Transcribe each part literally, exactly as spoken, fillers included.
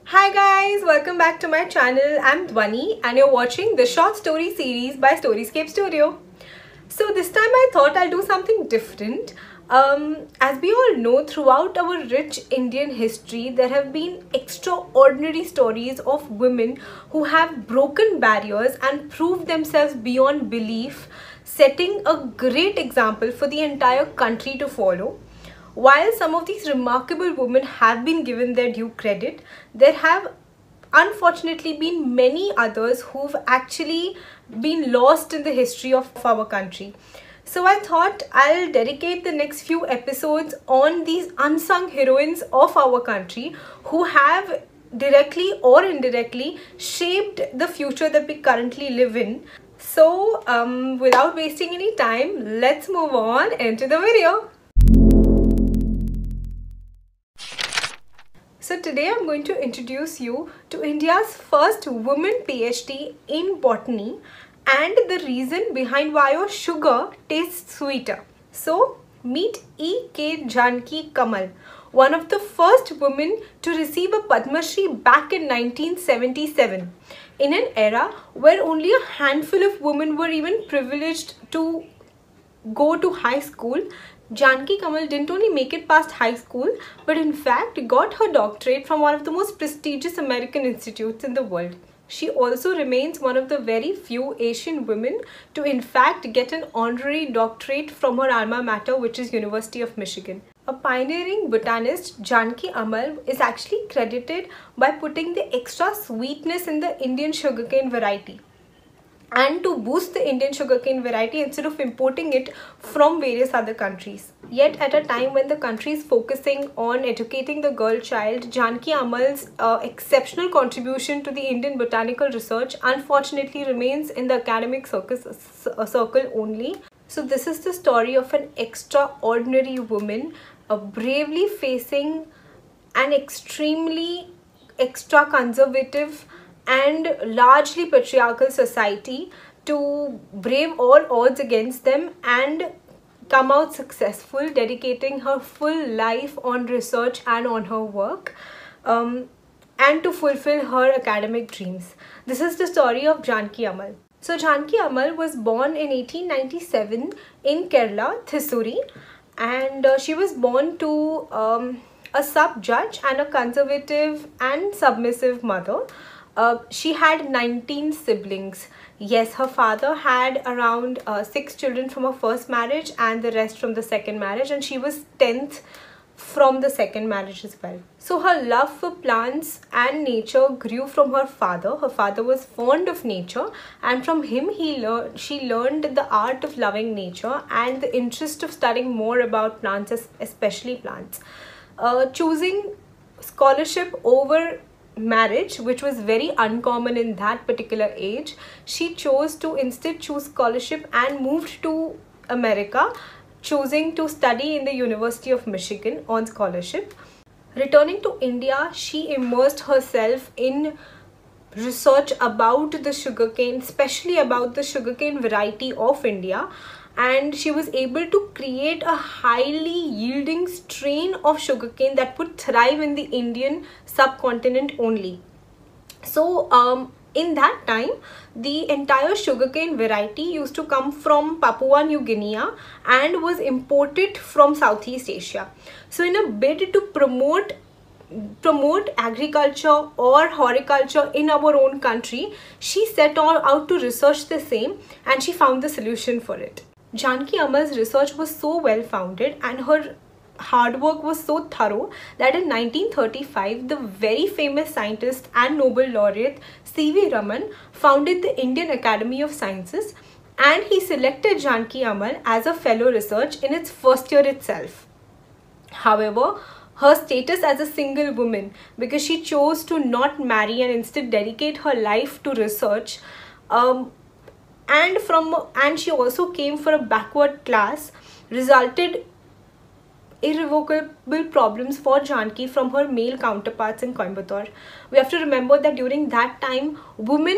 Hi guys, welcome back to my channel. I'm Dhwani and you're watching the short story series by Storyscape Studio. So this time I thought I'll do something different. Um, as we all know, throughout our rich Indian history, there have been extraordinary stories of women who have broken barriers and proved themselves beyond belief, setting a great example for the entire country to follow. While some of these remarkable women have been given their due credit, there have unfortunately been many others who've actually been lost in the history of our country. So I thought I'll dedicate the next few episodes on these unsung heroines of our country who have directly or indirectly shaped the future that we currently live in. So um, without wasting any time, let's move on into the video. So today I'm going to introduce you to India's first woman PhD in botany and the reason behind why your sugar tastes sweeter. So meet E K Janki Kamal, one of the first women to receive a Padma Shri back in nineteen seventy-seven, in an era where only a handful of women were even privileged to go to high school. Janki Kamal didn't only make it past high school, but in fact got her doctorate from one of the most prestigious American institutes in the world. She also remains one of the very few Asian women to in fact get an honorary doctorate from her alma mater, which is University of Michigan. A pioneering botanist, Janki Kamal is actually credited by putting the extra sweetness in the Indian sugarcane variety, and to boost the Indian sugarcane variety instead of importing it from various other countries. Yet at a time when the country is focusing on educating the girl child, Janki Kamal's uh, exceptional contribution to the Indian botanical research unfortunately remains in the academic circus, uh, circle only. So this is the story of an extraordinary woman uh, bravely facing an extremely extra conservative and largely patriarchal society to brave all odds against them and come out successful, dedicating her full life on research and on her work, um, and to fulfill her academic dreams. This is the story of Janki Kamal. So Janki Kamal was born in eighteen ninety-seven in Kerala, Thrissur, and uh, she was born to um, a sub-judge and a conservative and submissive mother. Uh, she had nineteen siblings. Yes, her father had around uh, six children from her first marriage and the rest from the second marriage, and she was tenth from the second marriage as well. So her love for plants and nature grew from her father. Her father was fond of nature, and from him he learned she learned the art of loving nature and the interest of studying more about plants, especially plants. Uh, choosing scholarship over marriage, which was very uncommon in that particular age, she chose to instead choose scholarship and moved to America, choosing to study in the University of Michigan on scholarship. Returning to India, she immersed herself in research about the sugarcane, especially about the sugarcane variety of India, and she was able to create a highly yielding strain of sugarcane that would thrive in the Indian subcontinent only. So um, in that time, the entire sugarcane variety used to come from Papua New Guinea and was imported from Southeast Asia. So in a bid to promote promote agriculture or horticulture in our own country, she set all out to research the same, and she found the solution for it. Janki Kamal's research was so well founded and her hard work was so thorough that in nineteen thirty-five, the very famous scientist and Nobel laureate C V Raman founded the Indian Academy of Sciences, and he selected Janki Kamal as a fellow research in its first year itself. However, her status as a single woman, because she chose to not marry and instead dedicate her life to research, um, and from and she also came for a backward class, resulted irrevocable problems for Janki from her male counterparts in Coimbatore. We have to remember that during that time, women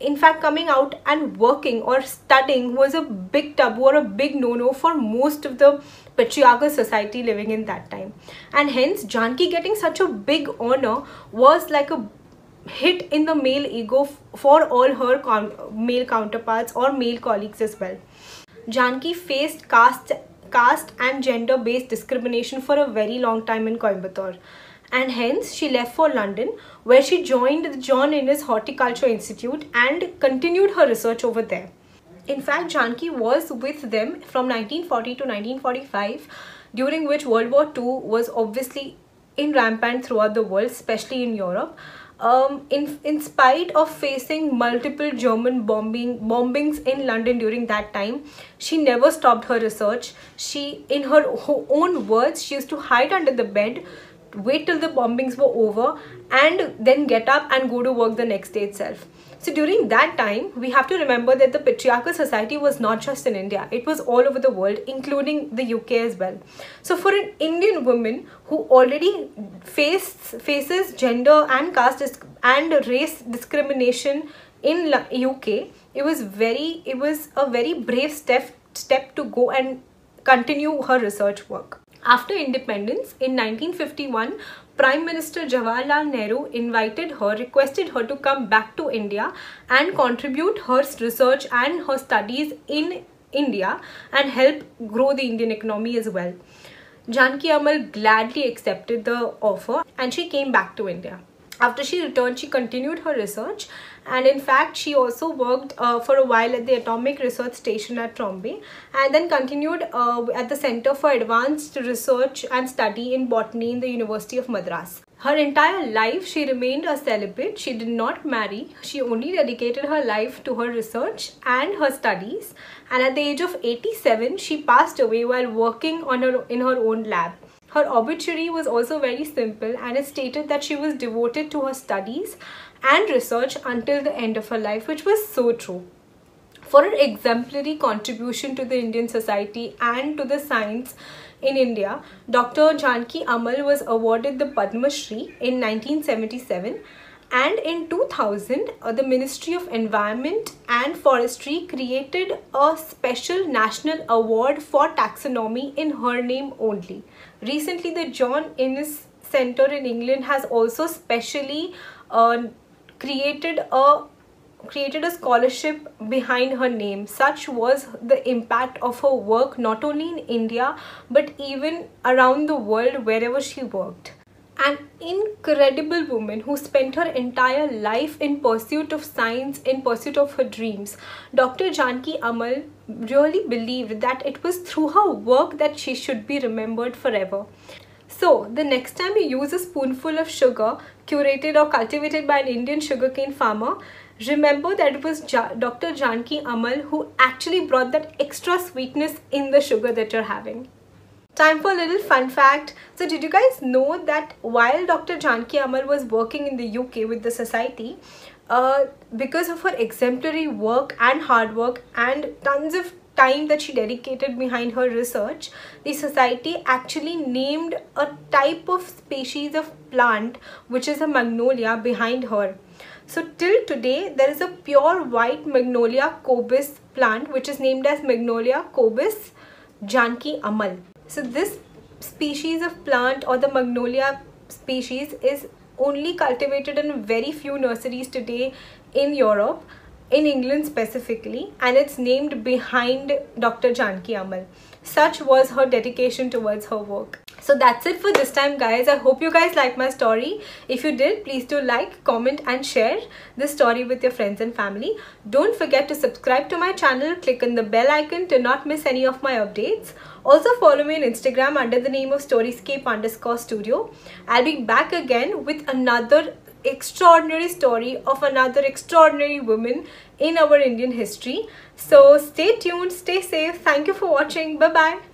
in fact, coming out and working or studying was a big taboo or a big no-no for most of the patriarchal society living in that time. And hence, Janki getting such a big honor was like a hit in the male ego for all her male counterparts or male colleagues as well. Janki faced caste, caste and gender-based discrimination for a very long time in Coimbatore. And hence she left for London, where she joined the John Innes Horticulture Institute and continued her research over there. In fact, Janki was with them from nineteen forty to nineteen forty-five, during which World War Two was obviously in rampant throughout the world, especially in Europe. Um, in, in spite of facing multiple German bombing bombings in London during that time, she never stopped her research. She, in her, her own words, she used to hide under the bed, wait till the bombings were over, and then get up and go to work the next day itself. So during that time, we have to remember that the patriarchal society was not just in India, it was all over the world, including the U K as well. So for an Indian woman who already face, faces gender and caste and race discrimination in U K, it was very, it was a very brave step, step to go and continue her research work. After independence in nineteen fifty-one, Prime Minister Jawaharlal Nehru invited her, requested her to come back to India and contribute her research and her studies in India and help grow the Indian economy as well. Janki Ammal gladly accepted the offer and she came back to India. After she returned, she continued her research, and in fact she also worked uh, for a while at the Atomic Research Station at Trombay, and then continued uh, at the Center for Advanced Research and Study in Botany in the University of Madras. Her entire life she remained a celibate. She did not marry. She only dedicated her life to her research and her studies, and at the age of eighty-seven she passed away while working on her in her own lab. Her obituary was also very simple, and it stated that she was devoted to her studies and research until the end of her life, which was so true. For her exemplary contribution to the Indian society and to the science in India, Doctor Janki Ammal was awarded the Padma Shri in nineteen seventy-seven, and in two thousand, uh, the Ministry of Environment and Forestry created a special national award for taxonomy in her name only. Recently, the John Innes Centre in England has also specially uh, created a created a scholarship behind her name. Such was the impact of her work not only in India but even around the world wherever she worked. An incredible woman who spent her entire life in pursuit of science, in pursuit of her dreams. Doctor Janki Ammal really believed that it was through her work that she should be remembered forever. So, the next time you use a spoonful of sugar curated or cultivated by an Indian sugarcane farmer, remember that it was ja Doctor Janki Ammal who actually brought that extra sweetness in the sugar that you're having. Time for a little fun fact. So did you guys know that while Doctor Janki Ammal was working in the U K with the society, uh, because of her exemplary work and hard work and tons of time that she dedicated behind her research, the society actually named a type of species of plant, which is a magnolia, behind her. So till today, there is a pure white Magnolia cobus plant which is named as Magnolia cobus Janki Ammal. So this species of plant, or the magnolia species, is only cultivated in very few nurseries today in Europe, in England specifically, and it's named behind Doctor Janki Ammal. Such was her dedication towards her work. So that's it for this time, guys. I hope you guys liked my story. If you did, please do like, comment and share this story with your friends and family. Don't forget to subscribe to my channel. Click on the bell icon to not miss any of my updates. Also follow me on Instagram under the name of Storyscape underscore studio. I'll be back again with another extraordinary story of another extraordinary woman in our Indian history. So stay tuned, stay safe. Thank you for watching. Bye bye.